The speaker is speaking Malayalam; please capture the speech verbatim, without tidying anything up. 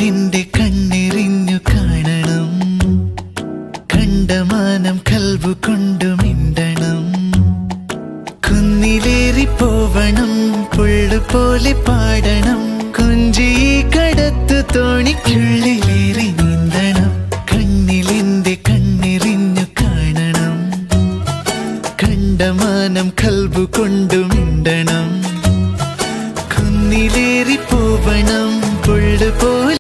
കണ്ണിലെന്റെ കണ്ണെറിഞ്ഞു കാണണം, കണ്ടമാനം കൽബു കൊണ്ടു മിണ്ടണം. കുന്നിലേറി പോവണം, പുള്ളുപോലെ പാടണം, കുഞ്ചി കടത്തു തോണിക്കുള്ളിലേറി നീന്തണം. കണ്ണിലെന്റെ കണ്ണെറിഞ്ഞു കാണണം, കണ്ടമാനം കൽബു കൊണ്ടു മിണ്ടണം. കുന്നിലേറി പോവണം, പുള്ളുപോലെ